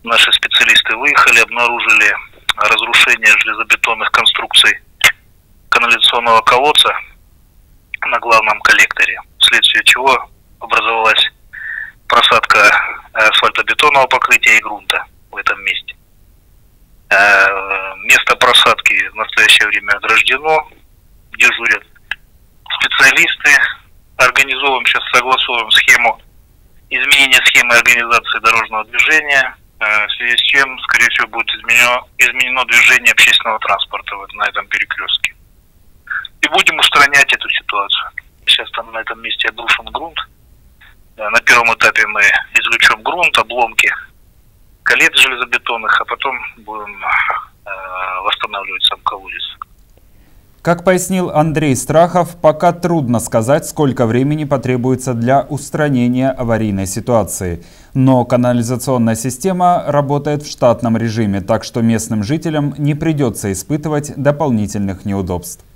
Наши специалисты выехали, обнаружили разрушение железобетонных конструкций канализационного колодца на главном коллекторе, вследствие чего образовалась просадка асфальтобетонного покрытия и грунта в этом месте. Место просадки в настоящее время ограждено, дежурят специалисты, организовываем сейчас, согласуем схему изменения схемы организации дорожного движения, в связи с чем, скорее всего, будет изменено движение общественного транспорта на этом перекрестке. И будем устранять эту ситуацию. Сейчас там на этом месте обрушен грунт. На первом этапе мы извлечем грунт, обломки колец железобетонных, а потом будем восстанавливать сам колодец. Как пояснил Андрей Страхов, пока трудно сказать, сколько времени потребуется для устранения аварийной ситуации. Но канализационная система работает в штатном режиме, так что местным жителям не придется испытывать дополнительных неудобств.